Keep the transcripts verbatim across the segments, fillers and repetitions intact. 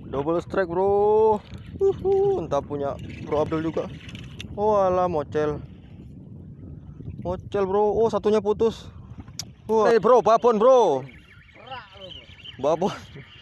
Double strike bro. Uhuh, entah punya Bro Abdul juga. Oh alah, mocel. Mocel bro. Oh satunya putus. Wah, hey, bro, babon bro. Babon.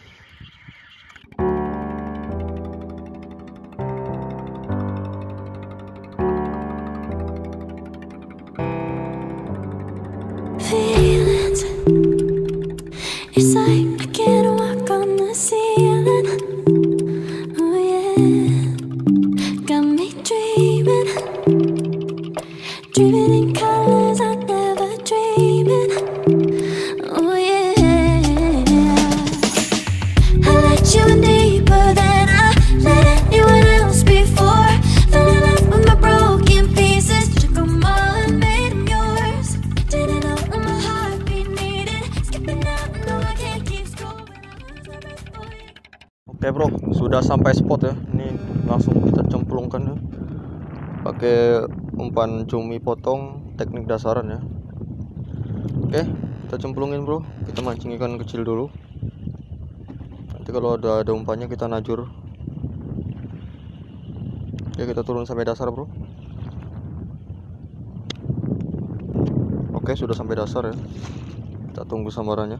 Feelings, it's like I can't walk on the ceiling. Oh yeah, got me dreaming, dreaming in colors I never dreamed. Oh yeah, I let you in deeper than I let anyone else before. Fell in love with my broken pieces, took 'em all and made 'em yours. Didn't know what my heartbeat needed, skipping out, no I can't keep score when I lose my best boy. Oke bro, sudah sampai spot ya. Ini langsung kita cemplungkan ya. Pakai umpan cumi potong teknik dasaran ya. Oke, kita cemplungin bro. Kita mancing ikan kecil dulu. Nanti kalau ada ada umpannya kita najur. Oke, kita turun sampai dasar bro. Oke, sudah sampai dasar ya. Kita tunggu sambarannya.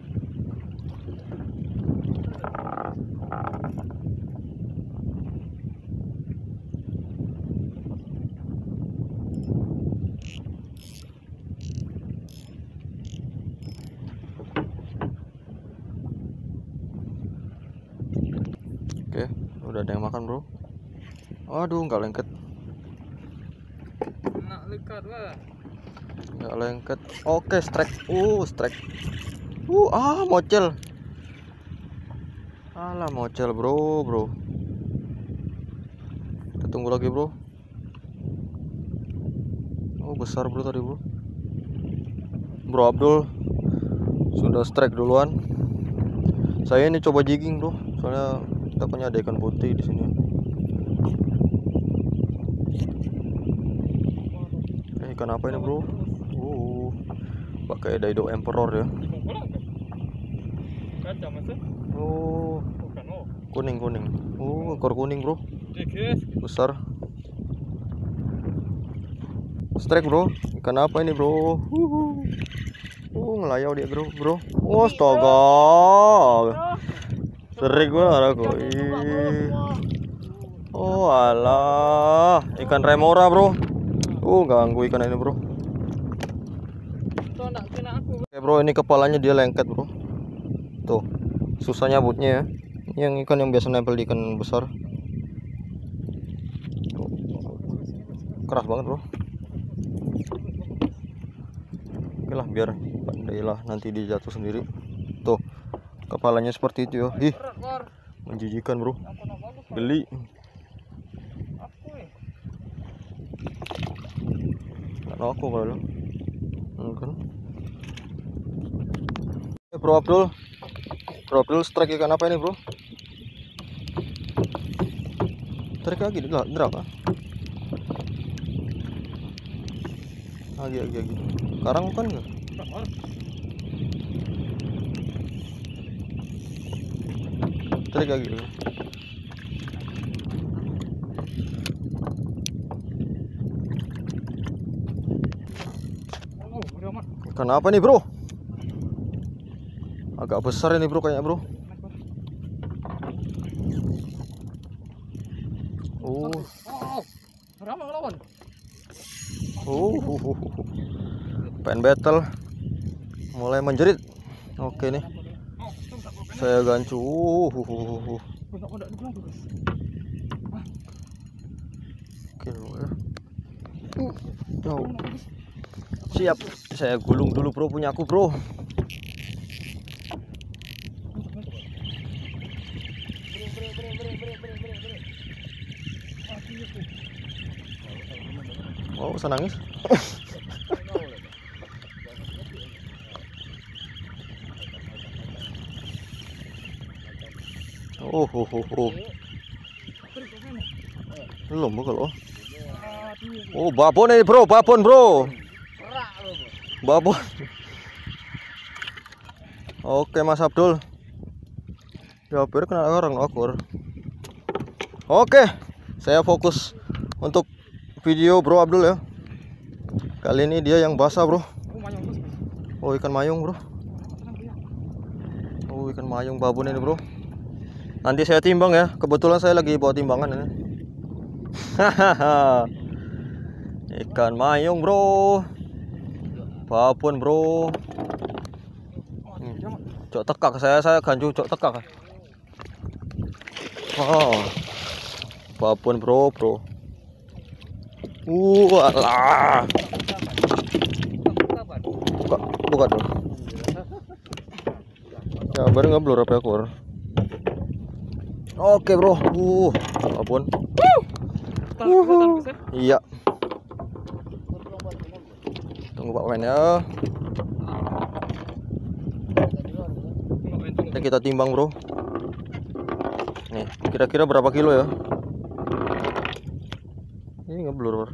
Oke, udah ada yang makan bro. Aduh, nggak lengket. Nak lekat wah. Nggak lengket. Oke, strike. Uh, strike. Uh, ah, mocel. Alah, mocel bro, bro. Kita tunggu lagi bro. Oh, besar bro tadi bro. Bro Abdul sudah strike duluan. Saya ini coba jigging bro. Soalnya takutnya ada ikan putih di sini. Eh, ikan apa ini bro? Uh, pakai Daido Emperor ya. Kaca masa? Oh, Bukan oh. kuning kuning. Oh, ekor kuning bro. Dikes. Besar. Strike bro. Ikan apa ini bro? Uh, uh ngelayau dia bro, bro. Oh, astaga. Serik banget aku. Ih. Oh alah, ikan remora bro. Uh ganggu ikan ini bro. Tuh nak kena aku. Oke bro, ini kepalanya dia lengket bro. Tuh, susah nyabutnya ya. Ini yang ikan yang biasa nempel di ikan besar. Tuh. Keras banget bro. Oke lah, biar pandailah nanti dia jatuh sendiri. Tuh, kepalanya seperti itu ya. Ih, menjijikan bro. Geli. Nggak tahu aku kalau kan. Eh, Bro Abdul, Bro Abdul strike ikan apa ini bro? Strike lagi di drag ah? Lagi lagi lagi. Sekarang bukan nggak? Strike lagi. Ikan apa nih bro? Agak besar ini bro kayaknya bro. Oh. Ramah lawan. Oh. Pen battle mulai menjerit. Oke nih. Saya gancu. Uh. Oke ya. Oh. Siap, saya gulung dulu bro, punya aku bro. Oh, usah nangis. Oh, oh, oh, oh. Belum kalau. Oh, babon ini bro, babon bro. Babon. Oke Mas Abdul. Ya, hampir kena karang akur. Oke, saya fokus untuk video Bro Abdul ya. Kali ini dia yang basah, Bro. Oh, mayung bos. Oh, ikan mayung, Bro. Oh, ikan mayung babon ini, Bro. Nanti saya timbang ya. Kebetulan saya lagi bawa timbangan ini. Hahaha. Ikan mayung, Bro. Babon, Bro. Hmm. Cok tekak saya saya ganju cok tekak. Oh. Babon, Bro, Bro. Uh, alah. Buka, buka dong. Ya, baru ngeblur apa ekor. Oke, Bro. Uh, babon. Uhuh. Iya. Tunggu Pak Men ya. Ini kita timbang, Bro. Nih, kira-kira berapa kilo ya? Ini ngeblur.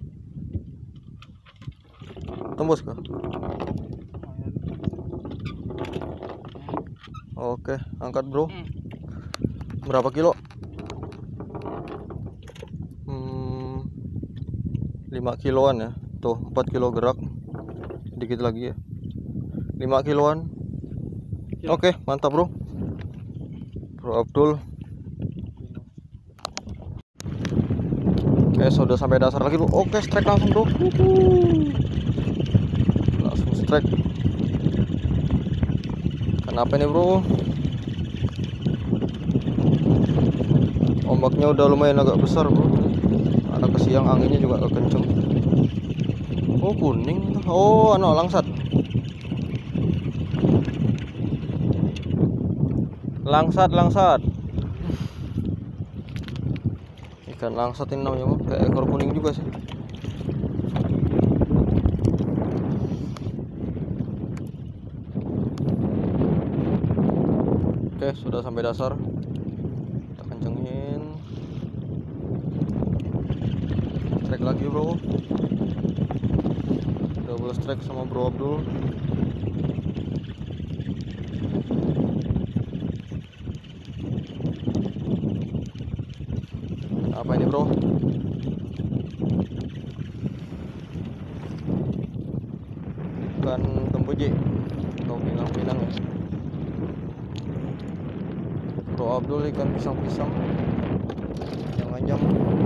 Tembus kah? Oke, angkat, Bro. Berapa kilo? Hmm, lima kiloan ya. Tuh, empat kilo gerak. Dikit lagi ya. lima kiloan. Oke, mantap, Bro. Bro Abdul. Oke, sudah sampai dasar lagi, Bro. Oke, strike langsung, Bro. Uhuh. Langsung strike. Kenapa ini, Bro? Ombaknya udah lumayan agak besar, Bro. Ada kesiang, anginnya juga agak kenceng. Oh, kuning. Oh, anu langsat. Langsat, langsat. Ikan langsat ini namanya, Bro. Kayak ekor kuning juga sih. Oke, sudah sampai dasar. Kita kencengin. Strike lagi, Bro. Double strike sama Bro Abdul. Apa ini, Bro? Ikan tembuji atau pinang-pinang ya. Bro Abdul ikan pisang-pisang yang anjam.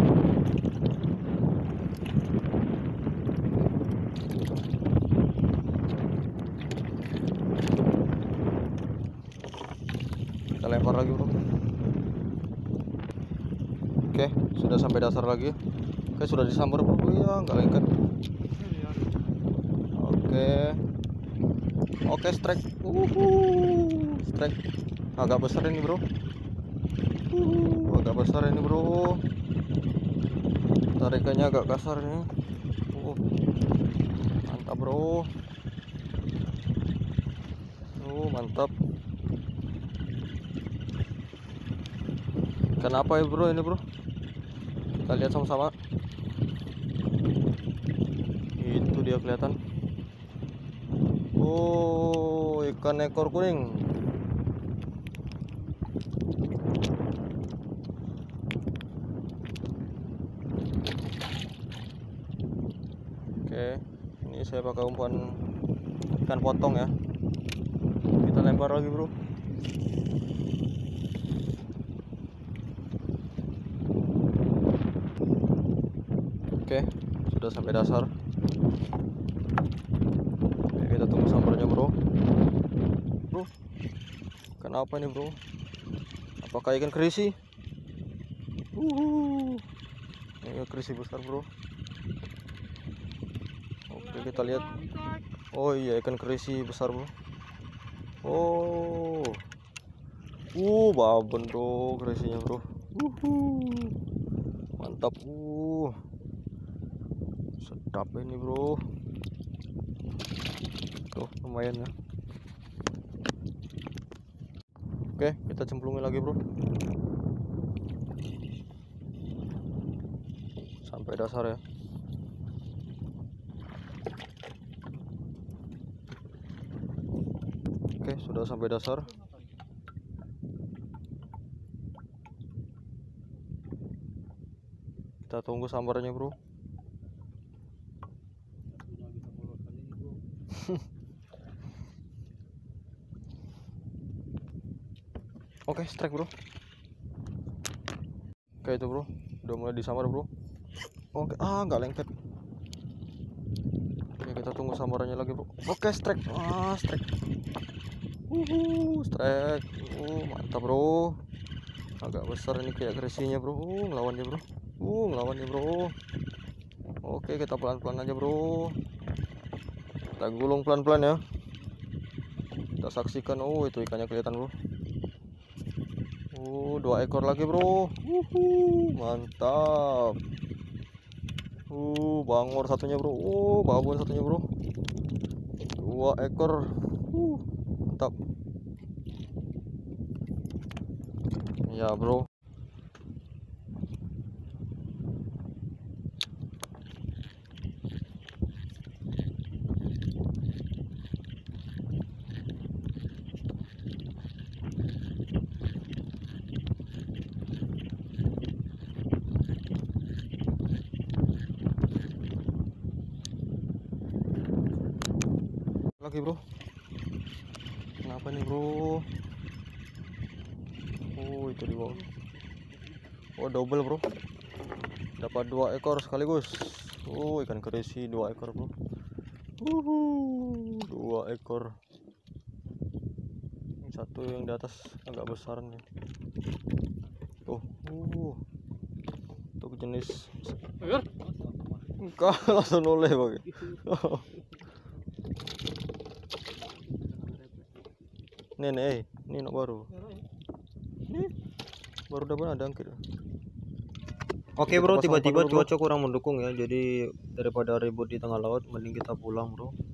Kita lempar lagi, Bro. Oke, sudah sampai dasar lagi. Oke, sudah disambar, Bro. Ya, nggak lengket. Oke. Oke, strike. Uhuh. Strike. Agak besar ini, Bro. Uh, agak besar ini, Bro. Tarikannya agak kasar ini. Uh, mantap, Bro. Uh, mantap. Kenapa ya, Bro, ini, Bro? Kita lihat sama-sama. Itu dia kelihatan. Oh, ikan ekor kuning. Oke, ini saya pakai umpan ikan potong ya. Kita lempar lagi, Bro. Oke, sudah sampai dasar. Oke, kita tunggu sambarnya, Bro. Bro, kenapa nih, Bro? Apakah ikan kerisi? Uhuh. Ini kerisi besar, Bro. Oke, kita lihat. Oh iya, ikan kerisi besar, Bro. Oh, uh, babon, Bro, kerisinya, Bro. Uhuh. Mantap. Uh, sedap ini, Bro. Tuh, lumayan ya. Oke, kita cemplungin lagi, Bro. Sampai dasar ya. Oke, sudah sampai dasar. Kita tunggu sambarnya bro. Oke, strike bro. Oke itu bro, udah mulai disambar bro. Oke, ah nggak lengket. Oke, kita tunggu sambarannya lagi bro. Oke, strike. Ah, strike. Uhuh, strike. Uh, mantap bro. Agak besar ini kayak kresinya bro. Uh, ngelawannya bro. Uh, ngelawannya bro. Oke, kita pelan-pelan aja bro. Kita gulung pelan-pelan ya. Kita saksikan. Oh, itu ikannya kelihatan bro. Uh, dua ekor lagi bro. Uhuh, mantap. Uh, bangor satunya bro. Uh, babon satunya bro. Dua ekor. Uh, mantap. Ya bro. Lagi bro. Kenapa nih bro? Oh itu di bawah. Oh double bro. Dapat dua ekor sekaligus. Oh ikan keresi dua ekor bro. Uhuh, dua ekor. Satu yang di atas agak besar nih. Tuh. Uh. Untuk jenis. Agar. Enggak langsung oleh bagi. Nih nih, eh, ini nak baru. Nih, baru dapat ada angkir. Oke bro, tiba-tiba cuaca kurang mendukung ya. Jadi daripada ribut di tengah laut, mending kita pulang bro.